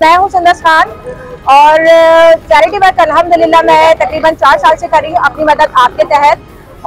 मैं हूँ सुंदस खान और चैरिटी वर्क अल्हम्दुलिल्लाह मैं तकरीबन 4 साल से कर रही हूँ अपनी मदद आपके तहत।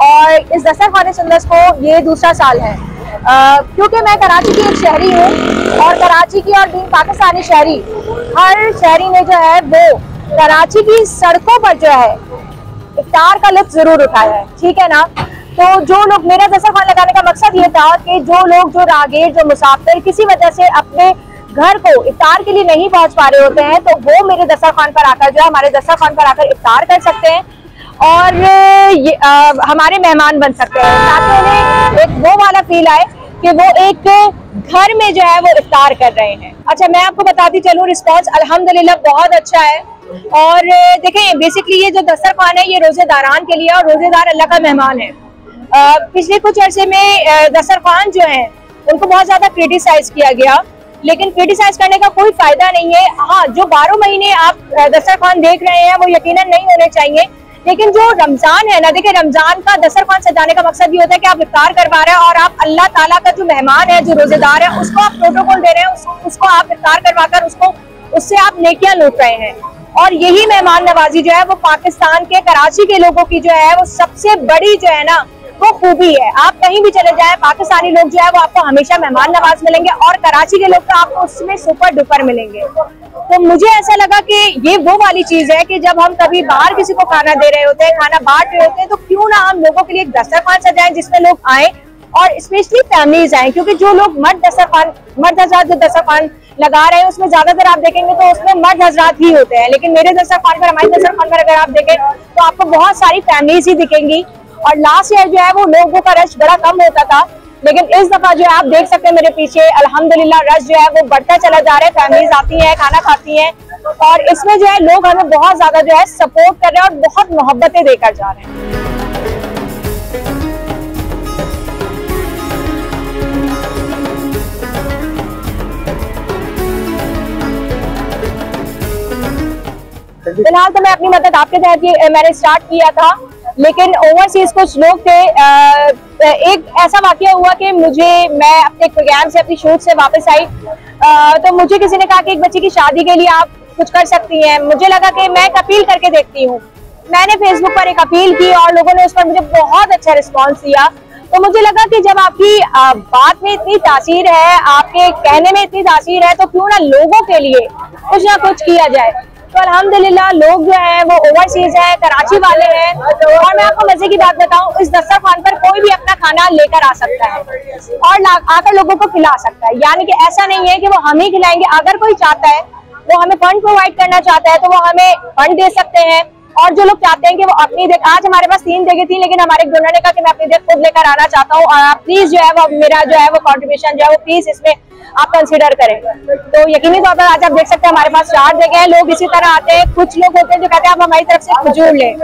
और इस दस्तर खाने सुंदस को ये दूसरा साल है क्योंकि मैं कराची की एक शहरी हूँ और कराची की और बीइंग पाकिस्तानी शहरी, हर शहरी ने जो है वो कराची की सड़कों पर जो है इफ्तार का लुत्फ जरूर उठाया है, ठीक है ना। तो जो लोग, मेरा दस्तर खान लगाने का मकसद ये था कि जो लोग, जो राहगीर, जो मुसाफिर किसी वजह से अपने घर को इफ्तार के लिए नहीं पहुंच पा रहे होते हैं तो वो मेरे दस्तर खान पर आकर जो है हमारे दस्तर खान पर आकर इफ्तार कर सकते हैं और ये हमारे मेहमान बन सकते हैं, ताकि उन्हें एक वो वाला फील आए कि वो एक घर में जो है वो इफ्तार कर रहे हैं। अच्छा, मैं आपको बताती चलूं, रिस्पांस अल्हम्दुलिल्लाह बहुत अच्छा है। और देखें, बेसिकली ये जो दस्तर खान है ये रोजेदारान के लिए, और रोजेदार अल्लाह का मेहमान है। पिछले कुछ अरसे में दस्तर खान जो है उनको बहुत ज्यादा क्रिटिसाइज किया गया, लेकिन क्रिटिसाइज करने का कोई फायदा नहीं है। हाँ, जो 12 महीने आप दस्तर खान देख रहे हैं वो यकीनन नहीं होने चाहिए, लेकिन जो रमजान है ना, देखिए रमजान का दस्तर खान सजाने का मकसद ये होता है कि आप इफ्तार करवा रहे हैं और आप अल्लाह ताला का जो मेहमान है, जो रोजेदार है, उसको आप प्रोटोकॉल दे रहे हैं, उसको आप इफ्तार करवाकर उससे आप नेकियां लूट रहे हैं। और यही मेहमान नवाजी जो है वो पाकिस्तान के, कराची के लोगों की जो है वो सबसे बड़ी जो है ना वो खूबी है। आप कहीं भी चले जाएं, पाकिस्तानी लोग जो है वो आपको हमेशा मेहमान नवाज मिलेंगे और कराची के लोग तो आपको उसमें सुपर डुपर मिलेंगे। तो मुझे ऐसा लगा कि ये वो वाली चीज है कि जब हम कभी बाहर किसी को खाना दे रहे होते हैं, खाना बांट रहे होते हैं, तो क्यों ना हम लोगों के लिए एक दस्तरखान सजाएं जिसमें लोग आए और स्पेशली फैमिलीज आए, क्योंकि जो लोग मर्द हजरात जो दस्तरखान लगा रहे हैं उसमें ज्यादातर आप देखेंगे तो उसमें मर्द हजरात ही होते हैं, लेकिन मेरे दस्तरखान पर, हमारे दस्तरखान पर अगर आप देखें तो आपको बहुत सारी फैमिलीज ही दिखेंगी। और लास्ट ईयर जो है वो लोगों का रश बड़ा कम होता था, लेकिन इस दफा जो है आप देख सकते हैं मेरे पीछे अल्हम्दुलिल्लाह रश जो है वो बढ़ता चला जा रहा है। फैमिलीज आती हैं, खाना खाती हैं और इसमें जो है लोग हमें बहुत ज्यादा जो है सपोर्ट कर रहे हैं और बहुत मोहब्बतें देकर जा रहे हैं। फिलहाल तो मैं अपनी मदद आपके तहत मैंने स्टार्ट किया था, लेकिन ओवरसीज कुछ लोग थे। एक ऐसा वाकया हुआ कि मैं अपने प्रोग्राम से, अपनी शूट से वापस आई तो मुझे किसी ने कहा कि एक बच्ची की शादी के लिए आप कुछ कर सकती हैं। मुझे लगा कि मैं एक अपील करके देखती हूँ। मैंने फेसबुक पर एक अपील की और लोगों ने उस पर मुझे बहुत अच्छा रिस्पॉन्स दिया। तो मुझे लगा कि जब आपकी बात में इतनी तासीर है, आपके कहने में इतनी तासीर है, तो क्यों ना लोगों के लिए कुछ ना कुछ किया जाए। तो अल्हम्दुलिल्लाह लोग जो हैं वो ओवरसीज हैं, कराची वाले हैं। और मैं आपको मजे की बात बताऊं, इस दस्तर खान पर कोई भी अपना खाना लेकर आ सकता है और आकर लोगों को खिला सकता है, यानी कि ऐसा नहीं है कि वो हम ही खिलाएंगे। अगर कोई चाहता है, वो हमें फंड प्रोवाइड करना चाहता है, तो वो हमें फंड दे सकते हैं। और जो लोग चाहते हैं कि वो अपनी देख, आज हमारे पास 3 जगह थी, लेकिन हमारे डोनर ने कहा कि मैं अपनी देख खुद लेकर आना चाहता हूँ और आप प्लीज जो है वो मेरा जो है वो कॉन्ट्रीब्यूशन जो है वो प्लीज इसमें आप कंसीडर करें। तो यकीनी तौर पर आज आप देख सकते हैं हमारे पास 4 जगह है। लोग इसी तरह आते हैं। कुछ लोग होते हैं जो कहते हैं आप हमारी तरफ से खजूर लें।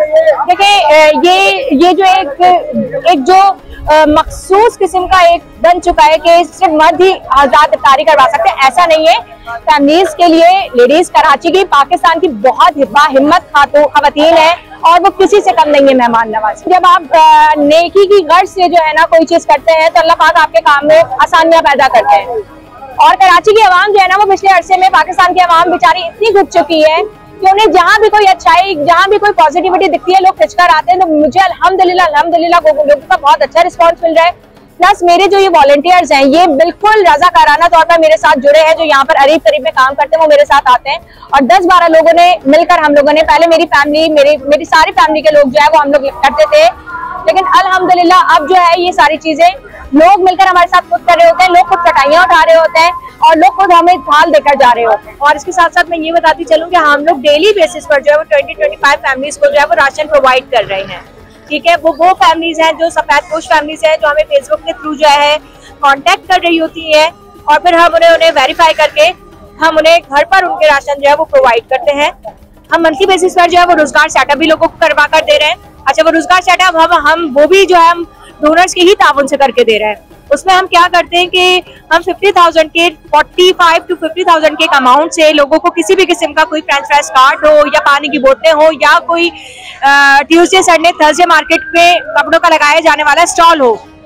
देखिए ये जो एक जो मखसूस किस्म का एक बन चुका है कि सिर्फ मर्द ही हजरात इफ्तारी करवा सकते हैं, ऐसा नहीं है। फैमिलीज के लिए लेडीज कराची की, पाकिस्तान की बहुत हिम्मत खवातीन है और वो किसी से कम नहीं है मेहमान नवाज। जब आप नेकी की गर्ज से जो है ना कोई चीज करते हैं तो अल्लाह पाक आपके काम में आसानियां पैदा करते हैं। और कराची की आवाम जो है ना वो पिछले अरसे में, पाकिस्तान की आवाम बेचारी इतनी घुट चुकी है कि उन्हें जहाँ भी कोई अच्छाई, जहाँ भी कोई पॉजिटिविटी दिखती है लोग खिंचकर आते हैं। तो मुझे अल्हम्दुलिल्लाह लोगों का बहुत अच्छा रिस्पॉन्स मिल रहा है। प्लस मेरे जो ये वॉलंटियर्स हैं ये बिल्कुल रज़ाकाराना तौर पर मेरे साथ जुड़े हैं। जो यहाँ पर अरीब करीब में काम करते हैं वो मेरे साथ आते हैं और 10-12 लोगों ने मिलकर, हम लोगों ने पहले मेरी फैमिली, मेरी सारी फैमिली के लोग जो है वो हम लोग करते थे, लेकिन अल्हम्दुलिल्लाह अब जो है ये सारी चीजें लोग मिलकर हमारे साथ खुद कर रहे होते हैं। लोग खुद कटाइयाँ उठा रहे होते हैं और लोग खुद हमें थाल देकर जा रहे होते हैं। और इसके साथ साथ मैं ये बताती चलूँ कि हम लोग डेली बेसिस पर जो है वो 20-25 फैमिलीज को जो है वो राशन प्रोवाइड कर रहे हैं, ठीक है। वो फैमिलीज हैं जो सफेद पोश फैमिलीज हैं, जो हमें फेसबुक के थ्रू जो है कांटेक्ट कर रही होती हैं और फिर हम उन्हें वेरीफाई करके हम उन्हें घर पर उनके राशन जो है वो प्रोवाइड करते हैं। हम मंथली बेसिस पर जो है वो रोजगार सेटअप भी लोगों को करवा कर दे रहे हैं। अच्छा, वो रोजगार सेटअप हम वो भी जो है हम डोनर्स के ही ताउन से करके दे रहे हैं। उसमें हम क्या करते हैं कि हम 50,000 के 45 to 50,000 के अमाउंट से लोगों को किसी भी किस्म का कोई फ्रेंच फ्राइज कार्ट हो या पानी की बोतलें हो या कोई ट्यूसडे संडे थर्सडे मार्केट में कपड़ों का लगाया जाने वाला स्टॉल हो,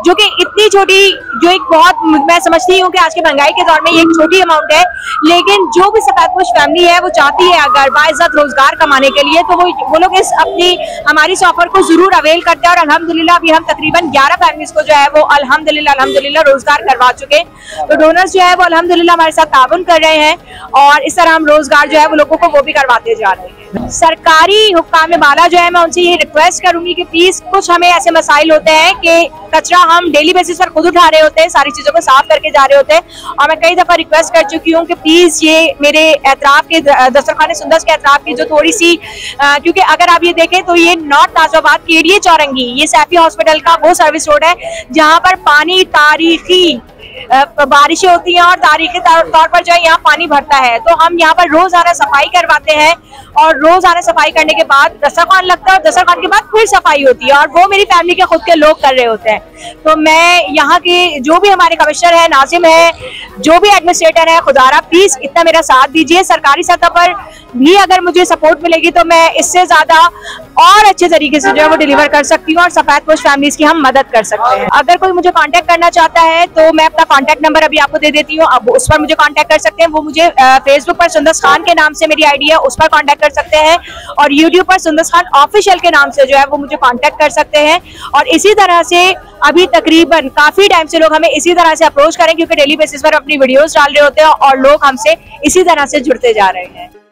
जो कि इतनी छोटी, जो एक बहुत, मैं समझती हूँ कि आज के महंगाई के दौर में ये एक छोटी अमाउंट है, लेकिन जो भी सफेदपोश फैमिली है वो चाहती है अगर बाइज्जत रोजगार कमाने के लिए तो वो लोग इस अपनी हमारी इस ऑफर को जरूर अवेल करते हैं। और अल्हम्दुलिल्लाह अभी हम तकरीबन 11 फैमिलीज को जो है वो अल्हम्दुलिल्लाह रोजगार करवा चुके हैं। तो डोनर्स जो है वो अल्हम्दुलिल्लाह हमारे साथ ताउन कर रहे हैं और इस तरह हम रोजगार जो है वो लोगों को वो भी करवाते जा रहे हैं। सरकारी हुक्काम बाला जो है मैं उनसे ये रिक्वेस्ट करूंगी कि प्लीज, कुछ हमें ऐसे मसाइल होते हैं कि कचरा हम डेली बेसिस पर खुद उठा रहे होते हैं, सारी चीजों को साफ करके जा रहे होते हैं, और मैं कई दफा रिक्वेस्ट कर चुकी हूँ कि प्लीज ये मेरे एतराफ के दस्तरखाने सुंदस के एतराफ की जो थोड़ी सी, क्योंकि अगर आप ये देखें तो ये नॉर्थ नाजिबाबाद केडीए चौरंगी, ये सैफी हॉस्पिटल का वो सर्विस रोड है जहाँ पर पानी तारीखी बारिशें होती हैं और तारीखी तौर पर जो है यहाँ पानी भरता है। तो हम यहाँ पर रोजाना सफाई करवाते हैं और रोजाना सफाई करने के बाद दस्तरखान लगता है और दस्तरखान के बाद फिर सफाई होती है और वो मेरी फैमिली के खुद के लोग कर रहे होते हैं। तो मैं यहाँ के जो भी हमारे कमिश्नर है, नाजिम है, जो भी एडमिनिस्ट्रेटर है, खुदारा प्लीज इतना मेरा साथ दीजिए। सरकारी सतह पर भी अगर मुझे सपोर्ट मिलेगी तो मैं इससे ज्यादा और अच्छे तरीके से जो है वो डिलीवर कर सकती हूँ और सफेदपोश फैमिलीज की हम मदद कर सकते हैं। अगर कोई मुझे कांटेक्ट करना चाहता है तो मैं अपना कांटेक्ट नंबर अभी आपको दे देती हूँ, अब उस पर मुझे कांटेक्ट कर सकते हैं। वो मुझे फेसबुक पर सुंदस खान के नाम से मेरी आईडी है, उस पर कांटेक्ट कर सकते हैं, और यूट्यूब पर सुंदस खान ऑफिशियल के नाम से जो है वो मुझे कांटेक्ट कर सकते हैं। और इसी तरह से अभी तकरीबन काफी टाइम से लोग हमें इसी तरह से अप्रोच करें, क्योंकि डेली बेसिस पर अपनी वीडियोस डाल रहे होते हैं और लोग हमसे इसी तरह से जुड़ते जा रहे हैं।